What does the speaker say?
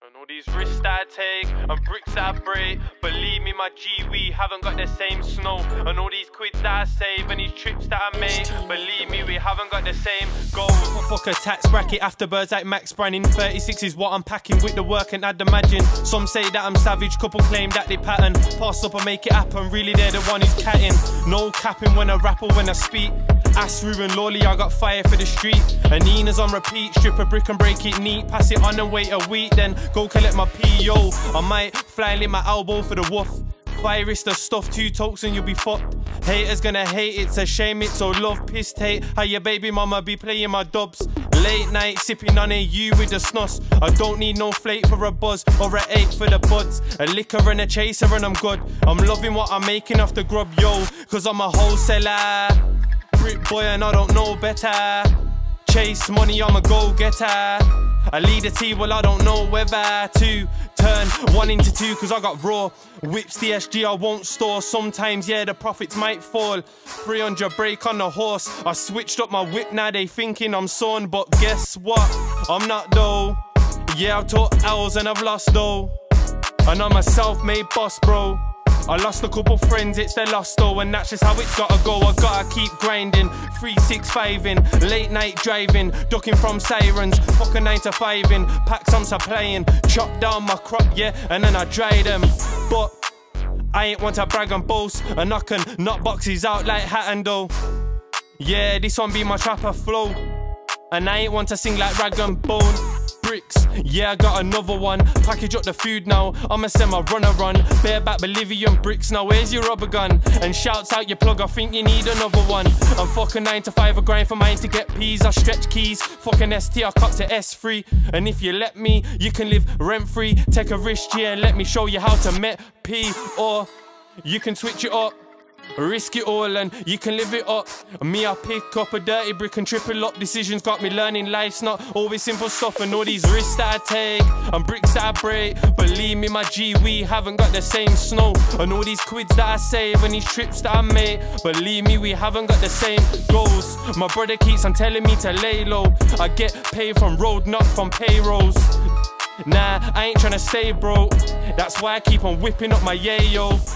And all these risks that I take and bricks that I break, believe me my G, we haven't got the same snow. And all these quids that I save and these trips that I make, believe me we haven't got the same goals. Fuck a tax bracket, afterbirds like Max Branning. 36 is what I'm packing with the work, and I'd imagine some say that I'm savage, couple claim that they pattern. Pass up and make it happen, really they're the one who's catting. No capping when I rap or when I speak. Ass Ruben Lawley, I got fire for the street. And Nina's on repeat, strip a brick and break it neat. Pass it on and wait a week, then go collect my PO. I might fly and lick my elbow for the woof. Virus the stuff, 2 tokes and you'll be fucked. Haters gonna hate, it's a shame, it's all love, pissed hate. How your baby mama be playing my dubs. Late night sipping on AU with the snuss. I don't need no flake for a buzz or a 8 for the buds. A liquor and a chaser and I'm good. I'm loving what I'm making off the grub, yo, cause I'm a wholesaler. Brick boy and I don't know better. Chase money, I'm a go-getter. I lead a team, well I don't know whether to turn 1 into 2 cause I got raw whips, TSG I won't store. Sometimes yeah the profits might fall. 300 break on the horse. I switched up my whip, now they thinking I'm son. But guess what, I'm not though. Yeah I've took L's and I've lost though. And I'm a self-made boss bro. I lost a couple friends, it's their loss though, and that's just how it's gotta go. I gotta keep grinding, 365ing, late night driving, ducking from sirens, fuck a 9 to 5ing, pack some supplying, chop down my crop, yeah, and then I dry them. But I ain't want to brag and boast, and I can knock boxes out like Hatton though. Yeah, this one be my trapper flow, and I ain't want to sing like Rag and Bone. Bricks, yeah I got another one. Package up the food now, I'ma send my runner run. Bareback Bolivian bricks, now where's your rubber gun? And shouts out your plug, I think you need another one. I'm fucking 9 to 5, I grind for mine to get peas. I stretch keys, fucking ST, I cut to S3. And if you let me, you can live rent free. Take a risk, yeah, let me show you how to met P. Or you can switch it up, risk it all and you can live it up. Me, I pick up a dirty brick and triple up. Decisions got me learning life's not always simple stuff. And all these risks that I take and bricks that I break, believe me my G, we haven't got the same snow. And all these quids that I save and these trips that I make, believe me we haven't got the same goals. My brother keeps on telling me to lay low. I get paid from road, not from payrolls. Nah, I ain't tryna stay broke. That's why I keep on whipping up my yayo.